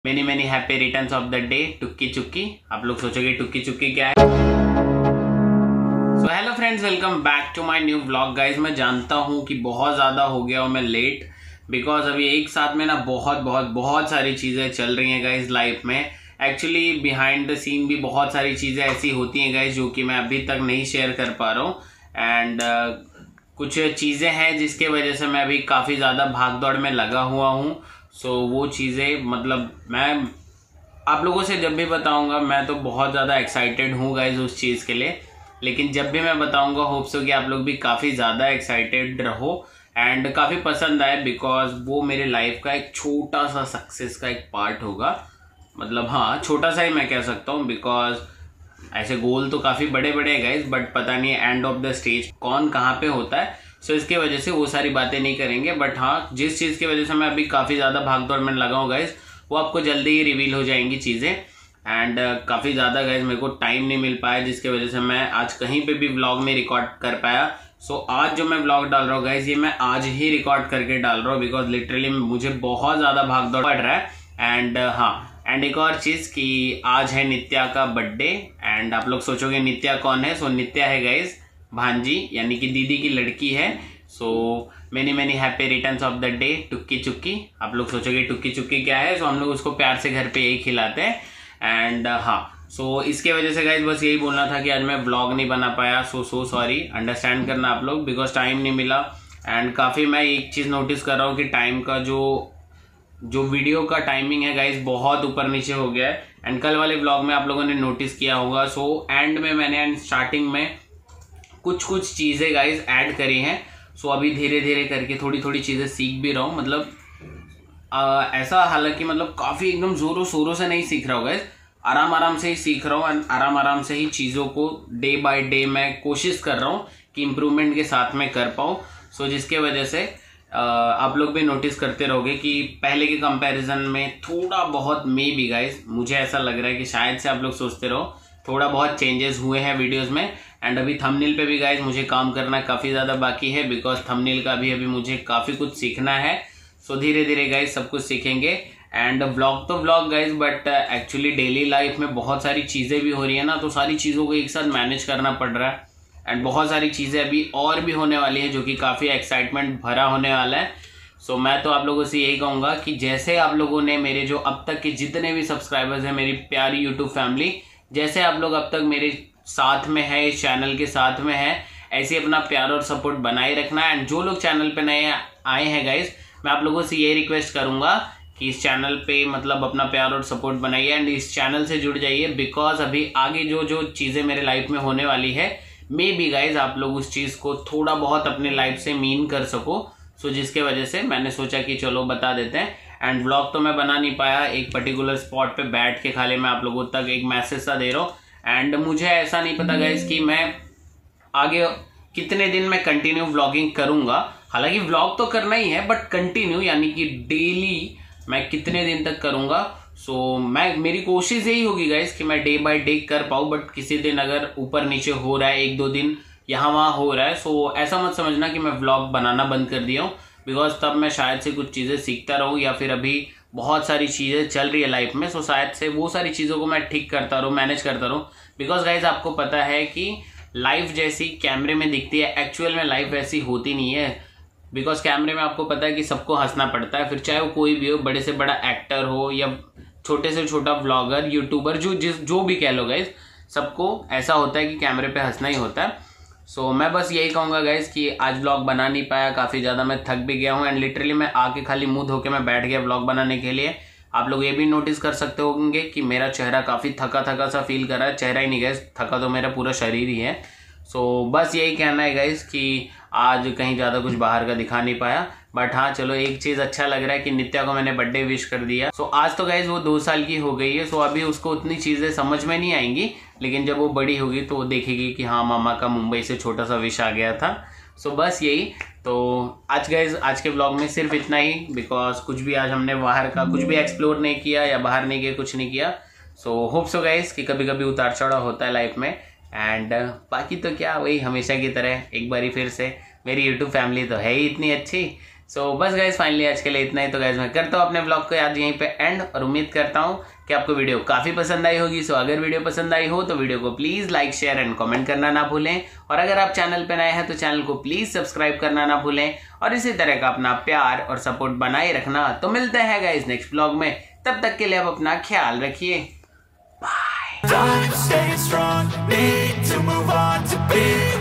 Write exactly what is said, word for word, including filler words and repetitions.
Many many happy returns of the day Tukki Chukki. आप लोग सोचोगे टुक्की चुक्की क्या है। So hello friends, welcome back to my new vlog. Guys मैं जानता हूँ कि बहुत ज़्यादा हो गया हूँ मैं लेट, बिकॉज अभी एक साथ में ना बहुत बहुत बहुत सारी चीज़ें चल रही हैं गाइज लाइफ में। एक्चुअली बिहाइंड द सीन भी बहुत सारी चीज़ें ऐसी होती हैं गाइज जो कि मैं अभी तक नहीं शेयर कर पा रहा हूँ। एंड uh, कुछ चीज़ें हैं जिसके वजह से मैं अभी काफ़ी ज़्यादा भाग दौड़ में लगा हुआ हूँ। सो so, वो चीज़ें मतलब मैं आप लोगों से जब भी बताऊंगा मैं तो बहुत ज़्यादा एक्साइटेड हूँ गाइज उस चीज़ के लिए। लेकिन जब भी मैं बताऊंगा होप्स हो कि आप लोग भी काफ़ी ज़्यादा एक्साइटेड रहो एंड काफ़ी पसंद आए, बिकॉज वो मेरे लाइफ का एक छोटा सा सक्सेस का एक पार्ट होगा। मतलब हाँ, छोटा सा ही मैं कह सकता हूँ, बिकॉज ऐसे गोल तो काफ़ी बड़े बड़े हैं गाइज, बट पता नहीं एंड ऑफ द स्टेज कौन कहाँ पे होता है। सो so, इसके वजह से वो सारी बातें नहीं करेंगे। बट हाँ, जिस चीज़ की वजह से मैं अभी काफ़ी ज़्यादा भाग दौड़ में लगा हूँ गाइज, वो आपको जल्दी ही रिवील हो जाएंगी चीज़ें। एंड uh, काफ़ी ज़्यादा गाइज मेरे को टाइम नहीं मिल पाया, जिसके वजह से मैं आज कहीं पे भी व्लॉग में रिकॉर्ड कर पाया। सो so, आज जो मैं व्लॉग डाल रहा हूँ गाइज, ये मैं आज ही रिकॉर्ड करके डाल रहा हूँ, बिकॉज लिटरली मुझे बहुत ज़्यादा भाग दौड़ पड़ रहा है। एंड uh, हाँ, एंड एक और चीज़ कि आज है नित्या का बर्थडे। एंड आप लोग सोचोगे नित्या कौन है। सो so, नित्या है गाइज भांजी, यानी कि दीदी की लड़की है। So many many happy returns of the day Tukki Chukki. आप लोग सोचोगे टुक्की चुक्की क्या है। सो so, हम लोग उसको प्यार से घर पे यही खिलाते हैं। एंड uh, हाँ, सो so, इसके वजह से गाइज बस यही बोलना था कि आज मैं व्लॉग नहीं बना पाया। सो सो सॉरी, अंडरस्टैंड करना आप लोग, बिकॉज टाइम नहीं मिला। एंड काफ़ी मैं एक चीज़ नोटिस कर रहा हूँ कि टाइम का जो जो वीडियो का टाइमिंग है गाइज बहुत ऊपर नीचे हो गया है। एंड कल वाले व्लॉग में आप लोगों ने नोटिस किया होगा। सो so, एंड में मैंने एंड स्टार्टिंग में कुछ कुछ चीज़ें गाइज ऐड करी हैं। सो so, अभी धीरे धीरे करके थोड़ी थोड़ी चीज़ें सीख भी रहा हूँ। मतलब आ, ऐसा हालांकि मतलब काफ़ी एकदम ज़ोरों शोरों से नहीं सीख रहा हूँ गाइज, आराम आराम से ही सीख रहा हूँ। एंड आराम आराम से ही चीज़ों को डे बाय डे मैं कोशिश कर रहा हूँ कि इम्प्रूवमेंट के साथ में कर पाऊँ। सो so, जिसके वजह से आ, आप लोग भी नोटिस करते रहोगे कि पहले के कंपैरिजन में थोड़ा बहुत मे बी गाइज मुझे ऐसा लग रहा है कि शायद से आप लोग सोचते रहो थोड़ा बहुत चेंजेस हुए हैं वीडियोस में। एंड अभी थंबनेल पे भी गाइज मुझे काम करना काफ़ी ज़्यादा बाकी है, बिकॉज थंबनेल का भी अभी मुझे काफ़ी कुछ सीखना है। सो धीरे धीरे गाइज सब कुछ सीखेंगे। एंड व्लॉग तो vlog guys, but actually daily life में बहुत सारी चीज़ें भी हो रही है ना, तो सारी चीज़ों को एक साथ मैनेज करना पड़ रहा है। एंड बहुत सारी चीज़ें अभी और भी होने वाली है जो कि काफ़ी एक्साइटमेंट भरा होने वाला है। सो so, मैं तो आप लोगों से यही कहूँगा कि जैसे आप लोगों ने मेरे जो अब तक के जितने भी सब्सक्राइबर्स हैं, मेरी प्यारी यूट्यूब फैमिली, जैसे आप लोग अब तक मेरे साथ में है, इस चैनल के साथ में है, ऐसे अपना प्यार और सपोर्ट बनाए रखना। एंड जो लोग चैनल पे नए आए हैं गाइज, मैं आप लोगों से ये रिक्वेस्ट करूंगा कि इस चैनल पे मतलब अपना प्यार और सपोर्ट बनाइए एंड इस चैनल से जुड़ जाइए, बिकॉज अभी आगे जो जो चीज़ें मेरे लाइफ में होने वाली है, मे बी गाइज आप लोग उस चीज़ को थोड़ा बहुत अपने लाइफ से मीन कर सको। सो so, जिसके वजह से मैंने सोचा कि चलो बता देते हैं। एंड व्लॉग तो मैं बना नहीं पाया, एक पर्टिकुलर स्पॉट पे बैठ के खाली मैं आप लोगों तक एक मैसेज सा दे रहा हूँ। एंड मुझे ऐसा नहीं पता गाइज कि मैं आगे कितने दिन में कंटिन्यू व्लॉगिंग करूँगा। हालांकि व्लॉग तो करना ही है, बट कंटिन्यू यानी कि डेली मैं कितने दिन तक करूँगा। सो so, मैं मेरी कोशिश यही होगी गाइज कि मैं डे बाय डे कर पाऊँ, बट किसी दिन अगर ऊपर नीचे हो रहा है, एक दो दिन यहाँ वहाँ हो रहा है, सो so, ऐसा मत समझना कि मैं व्लॉग बनाना बंद कर दिया हूँ, बिकॉज तब मैं शायद से कुछ चीज़ें सीखता रहूँ, या फिर अभी बहुत सारी चीज़ें चल रही है लाइफ में। सो so, शायद से वो सारी चीज़ों को मैं ठीक करता रहूँ, मैनेज करता रहूँ। बिकॉज गाइज आपको पता है कि लाइफ जैसी कैमरे में दिखती है, एक्चुअल में लाइफ ऐसी होती नहीं है। बिकॉज कैमरे में आपको पता है कि सबको हंसना पड़ता है, फिर चाहे वो कोई भी हो, बड़े से बड़ा एक्टर हो या छोटे से छोटा व्लॉगर, यूट्यूबर, जो जिस जो भी कह लो गाइज, सबको ऐसा होता है कि कैमरे पे हंसना ही होता है। सो so, मैं बस यही कहूँगा गाइज कि आज व्लॉग बना नहीं पाया, काफ़ी ज़्यादा मैं थक भी गया हूँ। एंड लिटरली मैं आके खाली मुंह धो के मैं बैठ गया व्लॉग बनाने के लिए। आप लोग ये भी नोटिस कर सकते होंगे कि मेरा चेहरा काफ़ी थका थका सा फील कर रहा है। चेहरा ही नहीं गाइज, थका तो मेरा पूरा शरीर ही है। सो so, बस यही कहना है गाइज कि आज कहीं ज़्यादा कुछ बाहर का दिखा नहीं पाया। बट हाँ चलो, एक चीज़ अच्छा लग रहा है कि नित्या को मैंने बर्थडे विश कर दिया। सो so, आज तो गाइज वो दो साल की हो गई है। सो so, अभी उसको उतनी चीज़ें समझ में नहीं आएंगी, लेकिन जब वो बड़ी होगी तो वो देखेगी कि हाँ, मामा का मुंबई से छोटा सा विश आ गया था। सो so, बस यही तो आज गाइज आज के व्लॉग में सिर्फ इतना ही, बिकॉज कुछ भी आज हमने बाहर का कुछ भी एक्सप्लोर नहीं किया या बाहर नहीं गए, कुछ नहीं किया। सो होप सो गाइज कि कभी कभी उतार चढ़ाव होता है लाइफ में। एंड uh, बाकी तो क्या, वही हमेशा की तरह एक बारी फिर से मेरी यूट्यूब फैमिली तो है ही इतनी अच्छी। सो so, बस गाइज फाइनली आज के लिए इतना ही। तो गाइज मैं करता हूँ अपने ब्लॉग को आज यहीं पे एंड, और उम्मीद करता हूँ कि आपको वीडियो काफ़ी पसंद आई होगी। सो so, अगर वीडियो पसंद आई हो तो वीडियो को please like share and comment करना ना भूलें, और अगर आप चैनल पे नए हैं तो चैनल को प्लीज़ सब्सक्राइब करना ना भूलें, और इसी तरह का अपना प्यार और सपोर्ट बनाए रखना। तो मिलते हैं गाइज नेक्स्ट ब्लॉग में, तब तक के लिए आप अपना ख्याल रखिए। बाय।